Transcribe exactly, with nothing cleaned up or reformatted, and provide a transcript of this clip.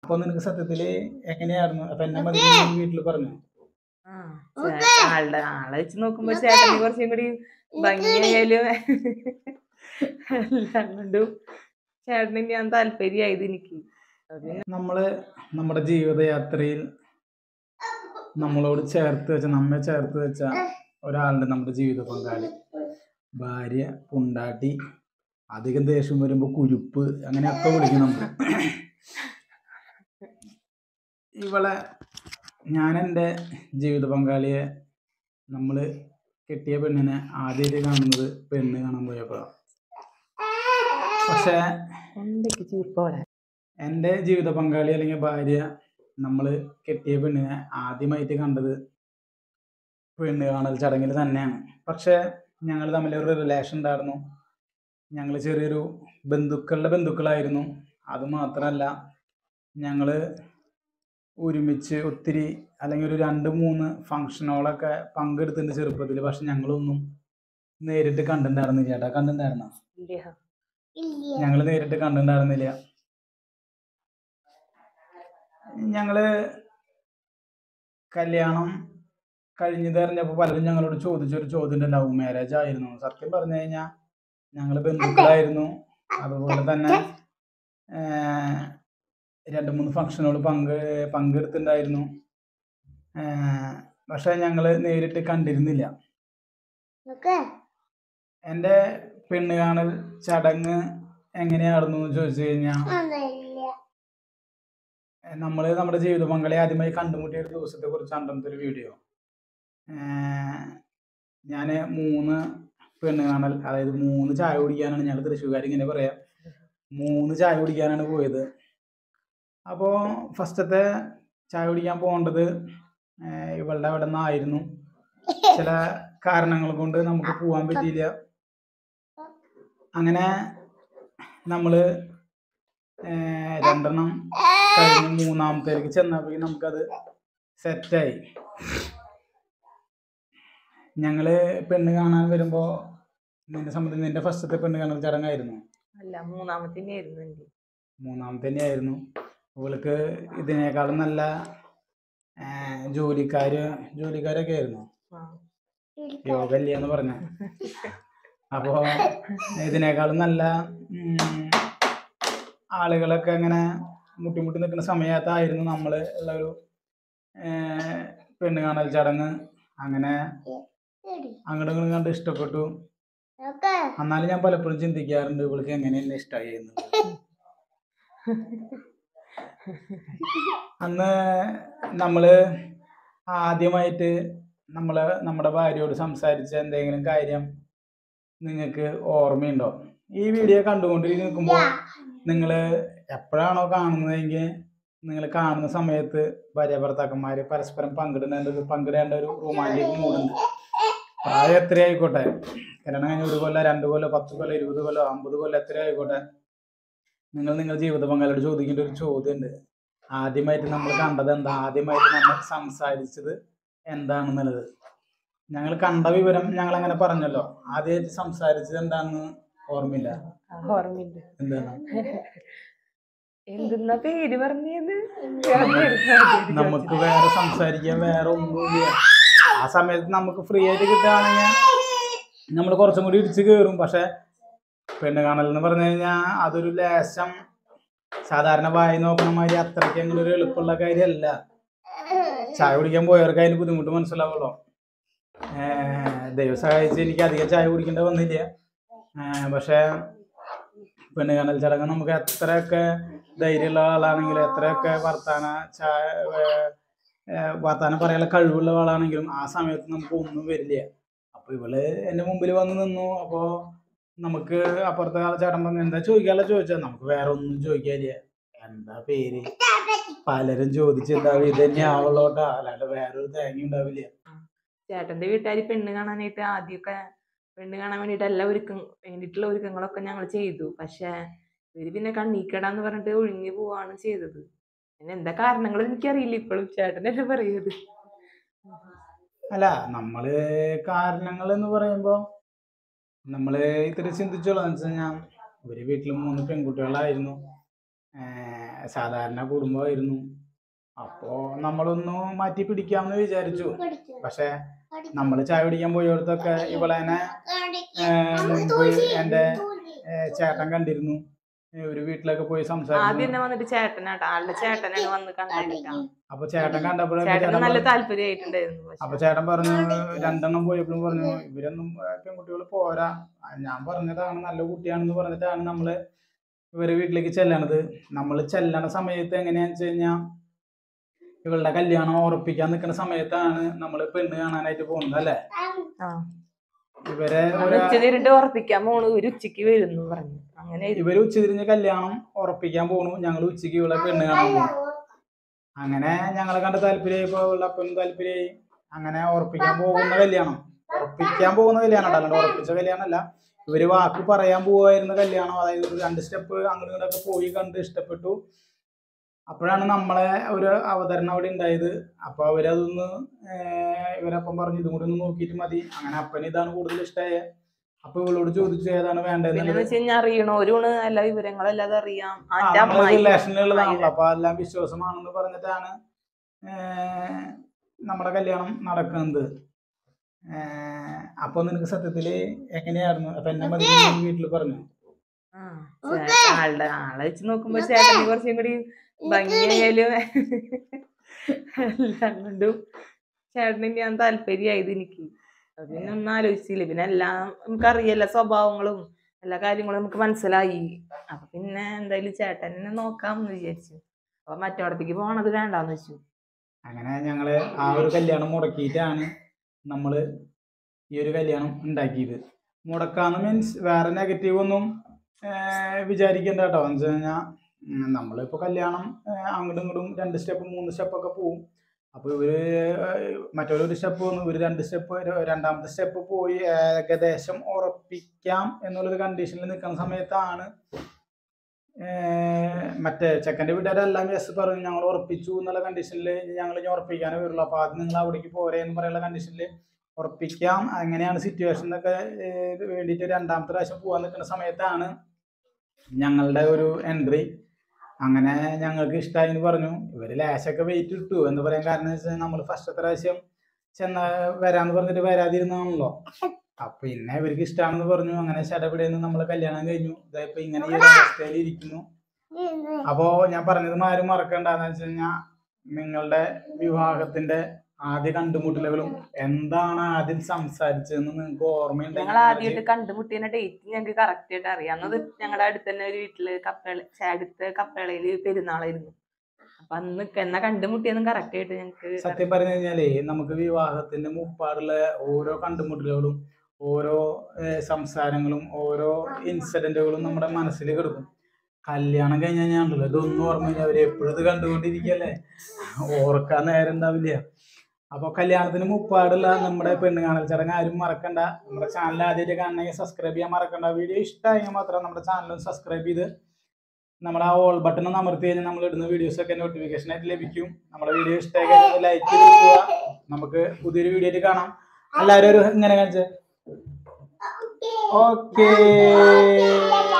അപ്പൊ നിനക്ക് സത്യത്തില് എങ്ങനെയായിരുന്നു? അപ്പൊ എന്നെ മതി വീട്ടില് പറഞ്ഞു. ആ ആളുടെ ആളെ വെച്ച് നോക്കുമ്പോ ചേട്ടന് കുറച്ചും കൂടി ഭംഗിയായാലും എല്ലാം കൊണ്ടും ചേട്ടന് ഞാൻ താല്പര്യമായത് എനിക്ക്. നമ്മള് നമ്മുടെ ജീവിതയാത്രയിൽ നമ്മളോട് ചേർത്ത് വെച്ച നമ്മെ ചേർത്ത് വെച്ച ഒരാളുടെ നമ്മുടെ ജീവിത പങ്കാളി, ഭാര്യ, പൊണ്ടാട്ടി, അധികം ദേഷ്യം വരുമ്പോ കുരുപ്പ്, അങ്ങനെയൊക്കെ വിളിക്കും നമ്മൾ. ഇവളെ ഞാൻ എൻ്റെ ജീവിത പങ്കാളിയെ നമ്മള് കെട്ടിയ പെണ്ണിനെ ആദ്യമായിട്ട് കാണുന്നത് പെണ്ണ് കാണാൻ പോയപ്പോഴാണ്. പക്ഷെ എൻ്റെ ജീവിത പങ്കാളി അല്ലെങ്കിൽ ഭാര്യ നമ്മൾ കെട്ടിയ പെണ്ണിനെ ആദ്യമായിട്ട് കണ്ടത് പെണ്ണ് കാണൽ ചടങ്ങിൽ തന്നെയാണ്. പക്ഷെ ഞങ്ങൾ തമ്മിലൊരു റിലേഷൻ ഉണ്ടായിരുന്നു. ഞങ്ങൾ ചെറിയൊരു ബന്ധുക്കളുടെ ബന്ധുക്കളായിരുന്നു. അതുമാത്രമല്ല, ഞങ്ങൾ ഒരുമിച്ച് ഒത്തിരി അല്ലെങ്കിൽ ഒരു രണ്ട് മൂന്ന് ഫങ്ഷനുകളൊക്കെ പങ്കെടുത്തിട്ടുണ്ട് ചെറുപ്പത്തിൽ. പക്ഷെ ഞങ്ങളൊന്നും നേരിട്ട് കണ്ടിട്ടുണ്ടായിരുന്നില്ല. ചേട്ടാ കണ്ടിട്ടുണ്ടായിരുന്നോ? ഞങ്ങൾ നേരിട്ട് കണ്ടിട്ടുണ്ടായിരുന്നില്ല. ഞങ്ങള് കല്യാണം കഴിഞ്ഞത് അറിഞ്ഞപ്പോൾ പലരും ഞങ്ങളോട് ചോദിച്ചൊരു ചോദ്യം, ലവ് മാരേജ് ആയിരുന്നു. സത്യം പറഞ്ഞു കഴിഞ്ഞാൽ ഞങ്ങൾ ബന്ധുക്കളായിരുന്നു. അതുപോലെ തന്നെ രണ്ട് മൂന്ന് ഫംഗ്ഷനുകൾ പങ്ക് പങ്കെടുത്തിട്ടുണ്ടായിരുന്നു. പക്ഷെ ഞങ്ങൾ നേരിട്ട് കണ്ടിരുന്നില്ല. എൻ്റെ പെണ്ണ് കാണൽ ചടങ്ങ് എങ്ങനെയായിരുന്നു എന്ന് ചോദിച്ചു കഴിഞ്ഞാൽ, നമ്മൾ നമ്മുടെ ജീവിത പങ്കാളി ആദ്യമായി കണ്ടുമുട്ടിയ ഒരു ദിവസത്തെ കുറിച്ച് അന്നത്തെ ഒരു വീഡിയോ. ഞാൻ മൂന്ന് പെണ്ണ് കാണൽ, അതായത് മൂന്ന് ചായ കുടിക്കാനാണ്, ഞങ്ങൾ തൃശ്ശൂർക്കാർ ഇങ്ങനെ പറയാം, മൂന്ന് ചായ കുടിക്കാനാണ് പോയത്. അപ്പോൾ ഫസ്റ്റത്തെ ചായ കുടിക്കാൻ പോകേണ്ടത് ഇവളുടെ അവിടെ നിന്നായിരുന്നു. ചില കാരണങ്ങൾ കൊണ്ട് നമുക്ക് പോകാൻ പറ്റിയില്ല. അങ്ങനെ നമ്മൾ രണ്ടെണ്ണം കഴിഞ്ഞ് മൂന്നാമത്തേക്ക് ചെന്നപ്പോഴേക്കും നമുക്കത് സെറ്റായി. ഞങ്ങള് പെണ്ണ് കാണാൻ വരുമ്പോ നിന്നെ സംബന്ധിച്ച് നിന്റെ ഫസ്റ്റത്തെ പെണ്ണ് കാണൽ ചടങ്ങായിരുന്നു? അല്ല, മൂന്നാമത്തെ മൂന്നാമത്തെ തന്നെയായിരുന്നു. അവൾക്ക് ഇതിനേക്കാളും നല്ല ജോലിക്കാര് ജോലിക്കാരൊക്കെ ആയിരുന്നു. യോഗ ഇല്ല എന്ന് പറഞ്ഞ. അപ്പോ ഇതിനേക്കാളും നല്ല ആളുകളൊക്കെ ഇങ്ങനെ മുട്ടിമുട്ടി നിൽക്കുന്ന സമയത്തായിരുന്നു നമ്മൾ ഉള്ള ഒരു പെണ്ണ് കാണൽ ചടങ്ങ്. അങ്ങനെ അങ്ങോട്ടും ഇങ്ങോട്ടും കണ്ട് ഇഷ്ടപ്പെട്ടു. എന്നാലും ഞാൻ പലപ്പോഴും ചിന്തിക്കാറുണ്ട് ഇവൾക്ക് എങ്ങനെ എന്നെ ഇഷ്ടമായി എന്ന്. അന്ന് നമ്മള് ആദ്യമായിട്ട് നമ്മള് നമ്മുടെ ഭാര്യയോട് സംസാരിച്ച എന്തെങ്കിലും കാര്യം നിങ്ങൾക്ക് ഓർമ്മയുണ്ടോ? ഈ വീഡിയോ കണ്ടുകൊണ്ടിരിക്കുമ്പോൾ നിങ്ങൾ എപ്പോഴാണോ കാണുന്നതെങ്കിൽ നിങ്ങൾ കാണുന്ന സമയത്ത് ഭാര്യ ഭർത്താക്കന്മാര് പരസ്പരം പങ്കിടേണ്ട പങ്കിടേണ്ട ഒരു റൊമാൻറ്റിക് മൂഡുണ്ട്. പ്രായം എത്ര ആയിക്കോട്ടെ, കല്യാണം കഴിഞ്ഞ ഒരു കൊല്ലം, രണ്ട് കൊല്ലം, പത്ത് കൊല്ലം, ഇരുപത് കൊല്ലം, അമ്പത് കൊല്ലം എത്ര ആയിക്കോട്ടെ, നിങ്ങൾ നിങ്ങളുടെ ജീവിത പങ്കാളിയോട് ചോദിക്കേണ്ട ഒരു ചോദ്യമുണ്ട്. ആദ്യമായിട്ട് നമ്മൾ കണ്ടത് എന്താ, ആദ്യമായിട്ട് നമ്മൾ സംസാരിച്ചത് എന്താണെന്നുള്ളത്. ഞങ്ങൾ കണ്ട വിവരം ഞങ്ങൾ അങ്ങനെ പറഞ്ഞല്ലോ. ആദ്യമായിട്ട് സംസാരിച്ചത് എന്താണെന്ന് ഓർമ്മയില്ല? ഓർമ്മയില്ല. എന്താണ്? എന്തെന്നാ പേര് പറഞ്ഞത്? നമുക്ക് വേറെ സംസാരിക്കാൻ വേറെ ഒന്നുമില്ല. ആ സമയത്ത് നമുക്ക് ഫ്രീ ആയിട്ട് കിട്ടുകയാണെങ്കിൽ നമ്മൾ കുറച്ചും കൂടി ഇടിച്ച് കയറും. പക്ഷെ പെണ്ണ് കാണൽ എന്ന് പറഞ്ഞു കഴിഞ്ഞാൽ അതൊരു ലേശം സാധാരണ വായി നോക്കണ മാതിരി അത്രയ്ക്ക് അങ്ങനെ ഒരു എളുപ്പമുള്ള കാര്യമല്ല. ചായ കുടിക്കാൻ പോയവർക്ക് അതിന് ബുദ്ധിമുട്ട് മനസ്സിലാവുള്ളൂ. ദൈവം സഹായിച്ച് എനിക്ക് അധികം ചായ കുടിക്കേണ്ട വന്നില്ല. പക്ഷെ പെണ്ണ് കാണൽ ചടങ്ങ് നമുക്ക് എത്രയൊക്കെ ധൈര്യമുള്ള ആളാണെങ്കിലും, എത്രയൊക്കെ വർത്താന ചായ വർത്താനം പറയാനുള്ള കഴിവുള്ള ആളാണെങ്കിലും ആ സമയത്ത് നമുക്ക് ഒന്നും വരില്ല. അപ്പൊ ഇവള് എന്റെ മുമ്പിൽ വന്ന് നിന്നു. അപ്പോ നമുക്ക് അപ്പുറത്തെ ആളെ ചേട്ടൻ പറഞ്ഞു എന്താ ചോദിക്കാനുള്ള ചോദിച്ചാൽ നമുക്ക് വേറെ ഒന്നും ചോദിക്കാനില്ല. എന്താ പേര് പലരും ചോദിച്ചിട്ടുണ്ടാവും, ഇത് തന്നെ ആവുള്ളൂട്ടാ, അല്ലാണ്ട് വേറൊരു തേങ്ങ ഉണ്ടാവില്ല. ചേട്ടന്റെ വീട്ടുകാർ പെണ്ണ് കാണാനായിട്ട് ആദ്യമൊക്കെ പെണ്ണ് കാണാൻ വേണ്ടിയിട്ട് എല്ലാ ഒരുക്ക വേണ്ടിയിട്ടുള്ള ഒരുക്കങ്ങളൊക്കെ ഞങ്ങൾ ചെയ്തു. പക്ഷെ ഇവര് പിന്നെ കണ്ണീക്കടാന്ന് പറഞ്ഞിട്ട് ഒഴിഞ്ഞു പോവാണ് ചെയ്തത്. പിന്നെ എന്താ കാരണങ്ങൾ എനിക്കറിയില്ല. ഇപ്പോഴും ചേട്ടനല്ലേ പറയുന്നത്. അല്ല, നമ്മള് കാരണങ്ങൾ എന്ന് പറയുമ്പോ നമ്മള് ഇത്തിരി ചിന്തിച്ചോളാം. എന്ന് വെച്ച് കഴിഞ്ഞാൽ ഒരു വീട്ടിൽ മൂന്ന് പെൺകുട്ടികളായിരുന്നു. സാധാരണ കുടുംബമായിരുന്നു. അപ്പോ നമ്മളൊന്ന് മാറ്റി പിടിക്കാമെന്ന് വിചാരിച്ചു. പക്ഷെ നമ്മൾ ചായ പിടിക്കാൻ പോയടത്തൊക്കെ ഇവളെന്നെ മുൻപ് എൻ്റെ ചേട്ടൻ കണ്ടിരുന്നു. ഒരു വീട്ടിലൊക്കെ പോയി സംസാരിച്ചു. വന്നിട്ട് ചേട്ടനാട്ടോ, ആളുടെ ചേട്ടനാണ് വന്ന് കണ്ടിട്ടാ. അപ്പൊ ചേട്ടൻ കണ്ടപ്പോഴേ നല്ല താല്പര്യമായിട്ടുണ്ടായിരുന്നു. അപ്പൊ ചേട്ടൻ പറഞ്ഞു, രണ്ടെണ്ണം പോയപ്പോഴും പറഞ്ഞു ഇവരൊന്നും പെൺകുട്ടികൾ പോരാ, ഞാൻ പറഞ്ഞതാണ് നല്ല കുട്ടിയാണെന്ന് പറഞ്ഞിട്ടാണ് നമ്മള് ഇവരെ വീട്ടിലേക്ക് ചെല്ലണത്. നമ്മൾ ചെല്ലണ സമയത്ത് എങ്ങനെയാന്ന് വെച്ച് കഴിഞ്ഞാൽ ഇവളുടെ കല്യാണം ഉറപ്പിക്കാൻ നിൽക്കുന്ന സമയത്താണ് നമ്മള് പെണ്ണ് കാണാനായിട്ട് പോകുന്നത് അല്ലേ? ഇവരെ ഉറപ്പിക്കാൻ പോണു, ഒരു ഉച്ചക്ക് വരുന്നു പറഞ്ഞു. അങ്ങനെ ഇവര് ഉച്ചതിരിഞ്ഞ് കല്യാണം ഉറപ്പിക്കാൻ പോണു, ഞങ്ങൾ ഉച്ചക്ക് ഇവളെ പെണ്ണ് കാണാൻ പോകും. അങ്ങനെ ഞങ്ങളെ കണ്ട് താല്പര്യമായിപ്പോ ഇവളുടെ അപ്പനും താല്പര്യമായി. അങ്ങനെ ഉറപ്പിക്കാൻ പോകുന്ന കല്യാണം ഉറപ്പിക്കാൻ പോകുന്ന കല്യാണം അല്ലാണ്ട് ഉറപ്പിച്ച കല്യാണം അല്ല, ഇവര് വാക്ക് പറയാൻ പോവായിരുന്ന കല്യാണം. അതായത് ഒരു രണ്ട് സ്റ്റെപ്പ് അങ്ങോട്ടും ഇങ്ങോട്ടൊക്കെ പോയി കണ്ട് ഇഷ്ടപ്പെട്ടു. അപ്പോഴാണ് നമ്മളെ ഒരു അവതരണം അവിടെ ഉണ്ടായത്. അപ്പൊ അവരതൊന്ന് ഇവരപ്പം പറഞ്ഞു ഇതും കൂടി ഒന്ന് നോക്കിയിട്ട് മതി. അങ്ങനെ അപ്പന് ഇതാണ് കൂടുതൽ ഇഷ്ടമായത്. അപ്പൊ ഇവളോട് ചോദിച്ചു ഏതാണ് വേണ്ടതെന്ന്. അറിയണോരാണ് എല്ലാ വിവരങ്ങളല്ലാതെ അറിയാം, റിലേഷനിലുള്ളതാണല്ലോ. അപ്പൊ എല്ലാം വിശ്വാസമാണെന്ന് പറഞ്ഞിട്ടാണ് നമ്മുടെ കല്യാണം നടക്കുന്നത്. അപ്പൊ നിനക്ക് സത്യത്തില് എങ്ങനെയായിരുന്നു? അപ്പൊ എന്നെ മതി വീട്ടില് പറഞ്ഞു. ആളുടെ ആളെ വെച്ച് നോക്കുമ്പോ ചേട്ടന് കുറച്ചും കൂടി ഭംഗിയായാലും എല്ലാം കൊണ്ടും ചേട്ടന് ഞാൻ താല്പര്യമായത് എനിക്ക്. പിന്നെ ഒന്നും ആലോചിച്ചില്ല. പിന്നെ എല്ലാം നമുക്കറിയാലോ, സ്വഭാവങ്ങളും എല്ലാ കാര്യങ്ങളും നമുക്ക് മനസ്സിലായി. അപ്പൊ പിന്നെ എന്തായാലും ചേട്ടനെ നോക്കാമെന്ന് വിചാരിച്ചു. അപ്പൊ മറ്റോടത്തേക്ക് പോണത് വേണ്ടാന്ന് വെച്ചു. അങ്ങനെ ഞങ്ങള് ആ ഒരു കല്യാണം മുടക്കിയിട്ടാണ് നമ്മള് ഈ ഒരു കല്യാണം ഉണ്ടാക്കിയത്. മുടക്കാന്ന് മീൻസ് വേറെ നെഗറ്റീവ് ഒന്നും വിചാരിക്കണ്ട കേട്ടോ. എന്ന് വെച്ച് കഴിഞ്ഞാൽ നമ്മളിപ്പോൾ കല്യാണം അങ്ങോട്ടും ഇങ്ങോട്ടും രണ്ട് സ്റ്റെപ്പ് മൂന്ന് സ്റ്റെപ്പൊക്കെ പോവും. അപ്പോൾ ഇവർ മറ്റൊരു സ്റ്റെപ്പ് വന്നു, ഇവർ രണ്ട് സ്റ്റെപ്പ് രണ്ടാമത്തെ സ്റ്റെപ്പ് പോയി ഏകദേശം ഉറപ്പിക്കാം എന്നുള്ളൊരു കണ്ടീഷനിൽ നിൽക്കുന്ന സമയത്താണ് മറ്റേ ചെക്കൻ്റെ വീട്ടുകാരെല്ലാം യെസ് പറഞ്ഞു, ഞങ്ങൾ ഉറപ്പിച്ചു എന്നുള്ള കണ്ടീഷനിൽ ഞങ്ങൾ ഇനി ഉറപ്പിക്കാനേ വരുള്ളൂ. അപ്പോൾ ആദ്യം നിങ്ങൾ അവിടേക്ക് പോരെ എന്ന് പറയുന്ന കണ്ടീഷനിൽ ഉറപ്പിക്കാം. അങ്ങനെയാണ് സിറ്റുവേഷൻ എന്നൊക്കെ വേണ്ടിയിട്ട് രണ്ടാമത്തെ പ്രാവശ്യം പോകാൻ നിൽക്കുന്ന സമയത്താണ് ഞങ്ങളുടെ ഒരു എൻട്രി. അങ്ങനെ ഞങ്ങൾക്ക് ഇഷ്ടമായി എന്ന് പറഞ്ഞു. ഇവർ ലാശൊക്കെ വെയിറ്റ് ഇട്ടു എന്ന് പറയാൻ കാരണം വെച്ചാൽ നമ്മൾ ഫസ്റ്റത്തെ പ്രാവശ്യം ചെന്ന വരാന്ന് പറഞ്ഞിട്ട് വരാതിരുന്നാണല്ലോ. അപ്പൊ പിന്നെ ഇവർക്ക് ഇഷ്ടമാണെന്ന് പറഞ്ഞു. അങ്ങനെ ചടപിടയിൽ നിന്ന് നമ്മൾ കല്യാണം കഴിഞ്ഞു. ഇതായപ്പോ ഇങ്ങനെ ഈ ഒരു അവസ്ഥയിൽ ഇരിക്കുന്നു. അപ്പോ ഞാൻ പറഞ്ഞത് ആരും മറക്കണ്ടെന്ന് വെച്ച് കഴിഞ്ഞാൽ നിങ്ങളുടെ വിവാഹത്തിന്റെ ആദ്യ കണ്ടുമുട്ടലുകളും എന്താണ് ആദ്യം സംസാരിച്ചതെന്ന് നിങ്ങൾക്ക് ഓർമ്മയുണ്ട്? ഞങ്ങൾ ആദ്യമായിട്ട് കണ്ടുമുട്ടിയ ഡേറ്റ് ഞങ്ങൾക്ക് കറക്റ്റ് ആയിട്ട് അറിയാം. അന്നത് ഞങ്ങളുടെ അടുത്ത് തന്നെ ഒരു വീട്ടില് കപ്പേള അടുത്ത കപ്പേളയില് പെരുന്നാളായിരുന്നു. അപ്പൊ അന്ന് എന്നാ കണ്ടുമുട്ടിയെന്നും കറക്റ്റ് ആയിട്ട് ഞങ്ങൾക്ക്. സത്യം പറഞ്ഞു കഴിഞ്ഞാലേ നമുക്ക് വിവാഹത്തിന്റെ മുപ്പാടുള്ള ഓരോ കണ്ടുമുട്ടലുകളും ഓരോ സംസാരങ്ങളും ഓരോ ഇൻസിഡന്റുകളും നമ്മുടെ മനസ്സിൽ കിടക്കും. കല്യാണം കഴിഞ്ഞ് കഴിഞ്ഞാണല്ലോ ഇതൊന്നും ഓർമ്മയില്ല. അവര് എപ്പോഴും ഇത് കണ്ടുകൊണ്ടിരിക്കല്ലേ, ഓർക്കാൻ നേരം ഉണ്ടാവില്ല. അപ്പൊ കല്യാണത്തിന് മുപ്പാടുള്ള നമ്മുടെ പെണ്ണ് കാണൽ ചടങ്ങ് ആരും മറക്കണ്ട. നമ്മുടെ ചാനൽ ആദ്യമായിട്ട് കാണണമെങ്കിൽ സബ്സ്ക്രൈബ് ചെയ്യാൻ മറക്കണ്ട. വീഡിയോ ഇഷ്ടമായെങ്കിൽ മാത്രം നമ്മുടെ ചാനൽ സബ്സ്ക്രൈബ് ചെയ്ത് നമ്മുടെ ആ ഓൾ ബട്ടൺ ഒന്ന് അമർത്തി കഴിഞ്ഞാൽ നമ്മൾ ഇടുന്ന വീഡിയോസ് ഒക്കെ നോട്ടിഫിക്കേഷൻ ആയിട്ട് ലഭിക്കും. നമ്മുടെ വീഡിയോ ഇഷ്ടമായി കഴിഞ്ഞാൽ ലൈക്ക് ചെയ്ത് പോവുക. നമുക്ക് പുതിയൊരു വീഡിയോ ആയിട്ട് കാണാം. എല്ലാവരും ഒരു ഇങ്ങനെ കാണിച്ചേ. ഓക്കേ.